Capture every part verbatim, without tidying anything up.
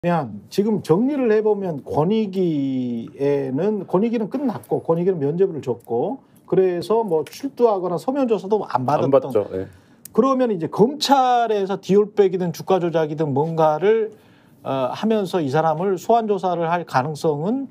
그냥 지금 정리를 해보면 권익위에는 권익위는 끝났고 권익위는 면죄부를 줬고 그래서 뭐 출두하거나 서면 조사도 안 받았던. 안 받죠. 네. 그러면 이제 검찰에서 디올백이든 주가 조작이든 뭔가를 어, 하면서 이 사람을 소환 조사를 할 가능성은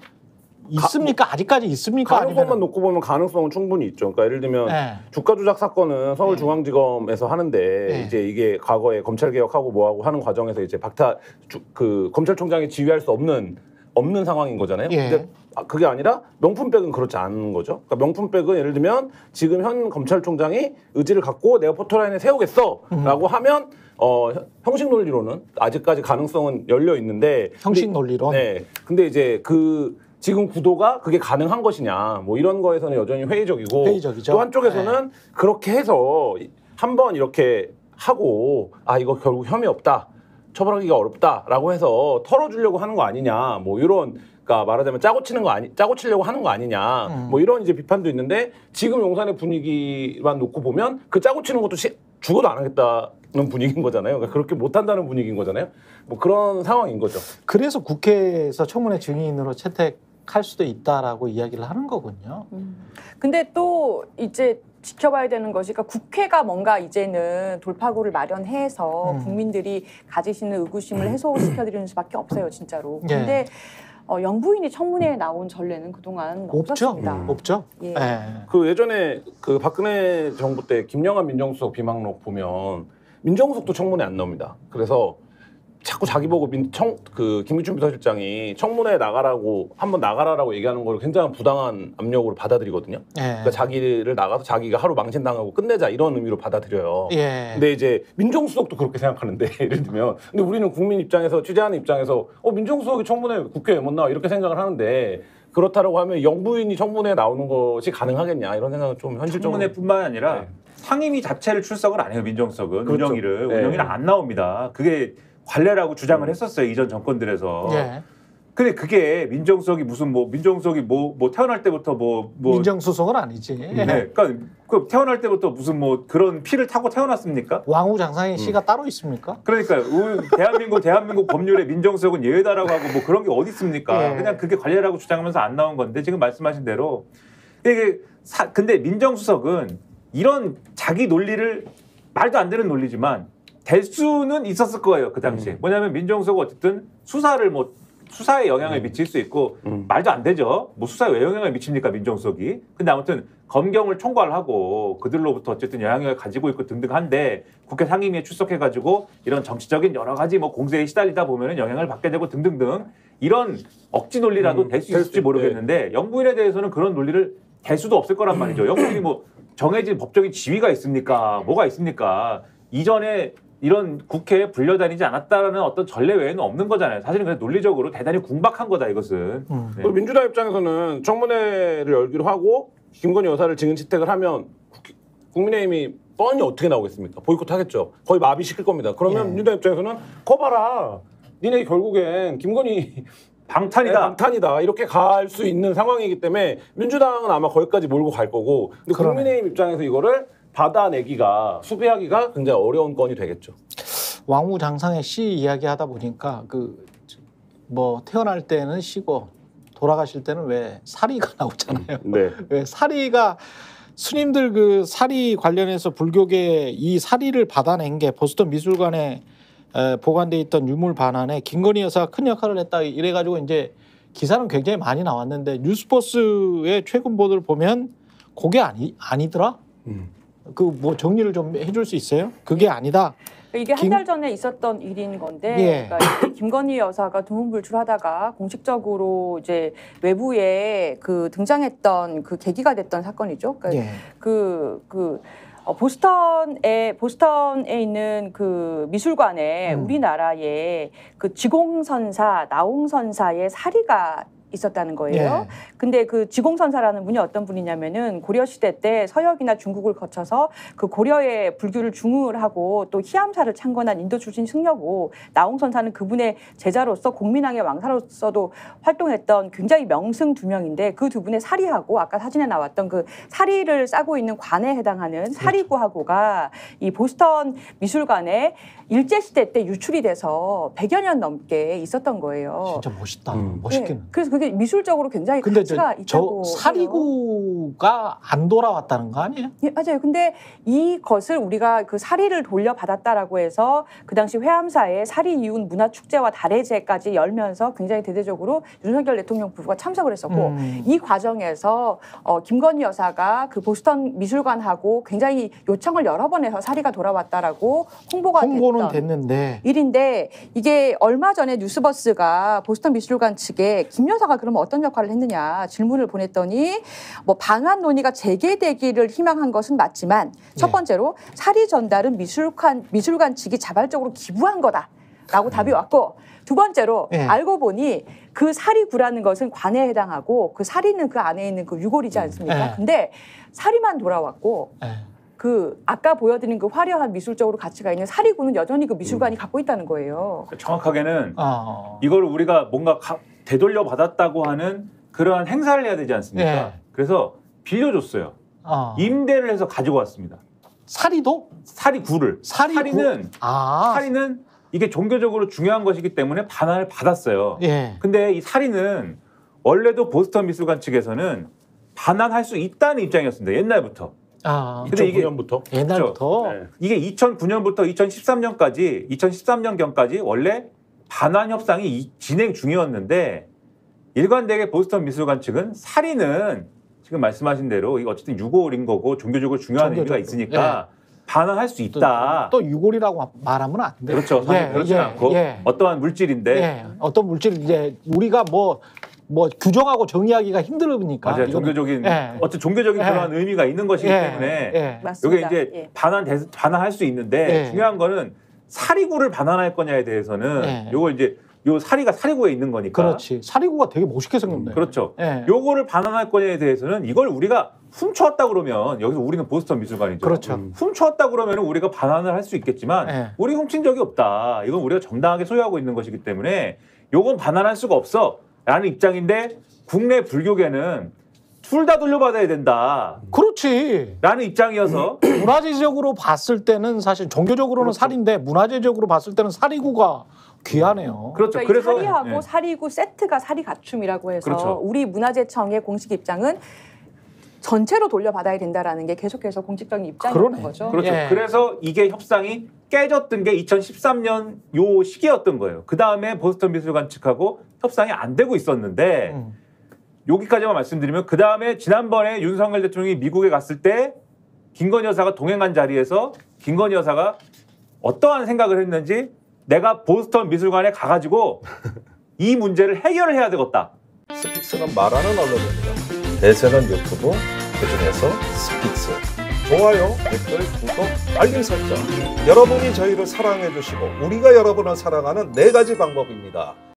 있습니까? 가, 아직까지 있습니까? 가능성만 아니면은... 놓고 보면 가능성은 충분히 있죠. 그러니까 예를 들면 네. 주가 조작 사건은 서울중앙지검에서 하는데 네. 이제 이게 과거에 검찰 개혁하고 뭐하고 하는 과정에서 이제 박타 주, 그 검찰총장이 지휘할 수 없는 없는 상황인 거잖아요. 예. 근데 그게 아니라 명품백은 그렇지 않은 거죠. 그러니까 명품백은 예를 들면 지금 현 검찰총장이 의지를 갖고 내가 포토라인에 세우겠어라고 음. 하면 어, 형식 논리로는 아직까지 가능성은 열려 있는데 형식 논리로. 네. 근데 이제 그 지금 구도가 그게 가능한 것이냐 뭐 이런 거에서는 여전히 회의적이고 회의적이죠. 또 한쪽에서는 네. 그렇게 해서 한번 이렇게 하고 아 이거 결국 혐의 없다 처벌하기가 어렵다라고 해서 털어주려고 하는 거 아니냐 뭐 이런 그러니까 말하자면 짜고 치는 거 아니 짜고 치려고 하는 거 아니냐 음. 뭐 이런 이제 비판도 있는데 지금 용산의 분위기만 놓고 보면 그 짜고 치는 것도 시, 죽어도 안 하겠다는 분위기인 거잖아요. 그러니까 그렇게 못 한다는 분위기인 거잖아요. 뭐 그런 상황인 거죠. 그래서 국회에서 청문회 증인으로 채택할 수도 있다라고 이야기를 하는 거군요. 음. 근데 또 이제 지켜봐야 되는 것이 그러니까 국회가 뭔가 이제는 돌파구를 마련해서 음. 국민들이 가지시는 의구심을 해소시켜드리는 수밖에 없어요, 진짜로. 예. 근데 어, 영부인이 청문회에 나온 전례는 그동안 없죠. 없었습니다. 음. 없죠. 예. 예. 그 예전에 그 박근혜 정부 때 김영환 민정수석 비망록 보면 민정수석도 청문회 안 나옵니다. 그래서 자꾸 자기 보고 민, 청, 그 김기춘 비서실장이 청문회에 나가라고 한번 나가라라고 얘기하는 걸 굉장히 부당한 압력으로 받아들이거든요. 예. 그러니까 자기를 나가서 자기가 하루 망신당하고 끝내자 이런 의미로 받아들여요. 예. 근데 이제 민정수석도 그렇게 생각하는데 예를 들면 근데 우리는 국민 입장에서 취재하는 입장에서 어 민정수석이 청문회 국회에 못 나와 이렇게 생각을 하는데 그렇다라고 하면 영부인이 청문회에 나오는 것이 가능하겠냐 이런 생각은 좀 현실적으로. 청문회뿐만 아니라 네. 상임위 자체를 출석을 안 해요. 민정수석은. 그렇죠. 운영위를. 네. 운영위는 안 나옵니다. 그게 관례라고 주장을 음. 했었어요. 이전 정권들에서. 네. 근데 그게 민정수석이 무슨 뭐 민정수석이 뭐, 뭐 태어날 때부터 뭐, 뭐 민정수석은 아니지. 네. 그러니까 그 태어날 때부터 무슨 뭐 그런 피를 타고 태어났습니까? 왕후장상의 씨가 음. 따로 있습니까? 그러니까 대한민국 대한민국 법률에 민정수석은 예외다라고 하고 뭐 그런 게 어디 있습니까? 예. 그냥 그게 관례라고 주장하면서 안 나온 건데 지금 말씀하신 대로 이게 사, 근데 민정수석은 이런 자기 논리를 말도 안 되는 논리지만 될 수는 있었을 거예요. 그 당시에. 음. 뭐냐면 민정수석은 어쨌든 수사를 뭐 수사에 영향을 음. 미칠 수 있고 음. 말도 안 되죠. 뭐 수사에 왜 영향을 미칩니까 민정수석이. 근데 아무튼 검경을 총괄 하고 그들로부터 어쨌든 영향력을 가지고 있고 등등한데 국회 상임위에 출석해가지고 이런 정치적인 여러 가지 뭐 공세에 시달리다 보면은 영향을 받게 되고 등등등 이런 억지 논리라도 음. 될 수 있을지 모르겠는데 네. 영부인에 대해서는 그런 논리를 될 수도 없을 거란 말이죠. 영부인이 뭐 정해진 법적인 지위가 있습니까? 뭐가 있습니까? 이전에 이런 국회에 불려다니지 않았다라는 어떤 전례 외에는 없는 거잖아요. 사실은 그냥 논리적으로 대단히 궁박한 거다 이것은. 음. 네. 민주당 입장에서는 청문회를 열기로 하고 김건희 여사를 증인 채택을 하면 국민의힘이 뻔히 어떻게 나오겠습니까? 보이콧 하겠죠. 거의 마비시킬 겁니다. 그러면 예. 민주당 입장에서는 거 봐라. 니네 결국엔 김건희 방탄이다. 네, 방탄이다. 이렇게 갈 수 있는 상황이기 때문에 민주당은 아마 거기까지 몰고 갈 거고 근데 그러네. 국민의힘 입장에서 이거를 받아내기가 수비하기가 굉장히 어려운 건이 되겠죠. 왕후장상의 씨 이야기하다 보니까 그 뭐 태어날 때는 씨고 돌아가실 때는 왜 사리가 나오잖아요. 네. 왜 사리가 스님들 그 사리 관련해서 불교계 이 사리를 받아낸 게 보스턴 미술관에 에, 보관돼 있던 유물 반환에 김건희 여사가 큰 역할을 했다 이래가지고 이제 기사는 굉장히 많이 나왔는데 뉴스포스의 최근 보도를 보면 그게 아니 아니더라. 음. 그 뭐 정리를 좀 해줄 수 있어요? 그게 아니다. 이게 한 달 전에 있었던 일인 건데, 예. 그러니까 김건희 여사가 두문불출하다가 공식적으로 이제 외부에 그 등장했던 그 계기가 됐던 사건이죠. 그러니까 예. 그 그. 어, 보스턴에 보스턴에 있는 그 미술관에 음. 우리나라의 그 지공선사, 나홍선사의 사리가 있었다는 거예요. 예. 근데 그 지공선사라는 분이 어떤 분이냐면은 고려 시대 때 서역이나 중국을 거쳐서 그 고려의 불교를 중흥을 하고 또 희암사를 창건한 인도 출신 승려고 나홍선사는 그분의 제자로서 공민왕의 왕사로서도 활동했던 굉장히 명승 두 명인데 그 두 분의 사리하고 아까 사진에 나왔던 그 사리를 싸고 있는 관에 해당하는 사리구하고가 이 보스턴 미술관에 일제시대 때 유출이 돼서 백여 년 넘게 있었던 거예요. 진짜 멋있다. 음. 멋있긴. 네, 그래서 그게 미술적으로 굉장히 근데 가치가 저, 있다고. 저 사리구가 안 돌아왔다는 거 아니에요? 예, 맞아요. 근데 이것을 우리가 그 사리를 돌려받았다라고 해서 그 당시 회암사에 사리 이웃 문화축제와 달해제까지 열면서 굉장히 대대적으로 윤석열 대통령 부부가 참석을 했었고 음. 이 과정에서 어, 김건희 여사가 그 보스턴 미술관하고 굉장히 요청을 여러 번 해서 사리가 돌아왔다라고 홍보가 홍보는 됐던 됐는데 일인데 이게 얼마 전에 뉴스버스가 보스턴 미술관 측에 김 여사가 그러면 어떤 역할을 했느냐 질문을 보냈더니 뭐 방한 논의가 재개되기를 희망한 것은 맞지만 첫 네. 번째로 사리 전달은 미술관 미술관 측이 자발적으로 기부한 거다라고 답이 왔고 두 번째로 네. 알고 보니 그 사리구라는 것은 관에 해당하고 그 사리는 그 안에 있는 그 유골이지 않습니까? 네. 근데 사리만 돌아왔고 예. 그 아까 보여드린 그 화려한 미술적으로 가치가 있는 사리구는 여전히 그 미술관이 갖고 있다는 거예요. 정확하게는 어. 이걸 우리가 뭔가 가, 되돌려 받았다고 하는 그러한 행사를 해야 되지 않습니까? 예. 그래서 빌려줬어요. 어. 임대를 해서 가지고 왔습니다. 사리도? 사리구를. 사리구? 사리는 아. 사리는 이게 종교적으로 중요한 것이기 때문에 반환을 받았어요. 예. 근데 이 사리는 원래도 보스턴 미술관 측에서는 반환할 수 있다는 입장이었습니다. 옛날부터. 아. 근데 이게- 이천구 년부터 옛날부터 네. 이게 이천구 년부터 이천십삼 년까지 이천십삼 년경까지 원래 반환 협상이 이- 진행 중이었는데 일관되게 보스턴 미술관 측은 사리는 지금 말씀하신 대로 이거 어쨌든 유골인 거고 종교적으로 중요한 의미가 종교적으로. 있으니까 반환할 수 있다. 또, 또 유골이라고 말하면 안 돼. 그렇죠. 사실 그렇진 않고 예. 어떠한 물질인데 예. 어떤 물질 이제 우리가 뭐 뭐 규정하고 정의하기가 힘들으니까. 맞아요. 이거는- 종교적인 예. 어떤 종교적인 예. 그런 의미가 있는 것이기 예. 때문에 예. 이게 맞습니다. 이제 예. 반환 반환할 수 있는데 예. 중요한 거는 사리구를 반환할 거냐에 대해서는 예. 요거 이제 요 사리가 사리구에 있는 거니까 그렇지. 사리구가 되게 멋있게 생겼네. 그렇죠. 예. 요거를 반환할 거냐에 대해서는 이걸 우리가 훔쳐왔다 그러면 여기서 우리는 보스턴 미술관이죠. 그렇죠. 음. 훔쳐왔다 그러면 우리가 반환을 할 수 있겠지만 예. 우리 훔친 적이 없다. 이건 우리가 정당하게 소유하고 있는 것이기 때문에 요건 반환할 수가 없어. 라는 입장인데 국내 불교계는 둘 다 돌려받아야 된다. 그렇지. 라는 입장이어서 문화재적으로 봤을 때는 사실 종교적으로는 그렇죠. 살인데 문화재적으로 봤을 때는 사리구가 귀하네요. 그렇죠. 그러니까 그래서 이 사리하고 예. 사리구 세트가 사리 갖춤이라고 해서 그렇죠. 우리 문화재청의 공식 입장은 전체로 돌려받아야 된다라는 게 계속해서 공식적인 입장인 그러네. 거죠. 그렇죠. 예. 그래서 이게 협상이 깨졌던 게 이천십삼 년 요 시기였던 거예요. 그 다음에 보스턴 미술관 측하고 협상이 안 되고 있었는데 음. 여기까지만 말씀드리면 그 다음에 지난번에 윤석열 대통령이 미국에 갔을 때 김건희 여사가 동행한 자리에서 김건희 여사가 어떠한 생각을 했는지 내가 보스턴 미술관에 가가지고 이 문제를 해결을 해야 되겠다. 스픽스는 말하는 언론입니다. 대세는 유튜브, 그중에서 스픽스. 좋아요, 댓글, 구독, 알림 설정. 여러분이 저희를 사랑해 주시고 우리가 여러분을 사랑하는 네 가지 방법입니다.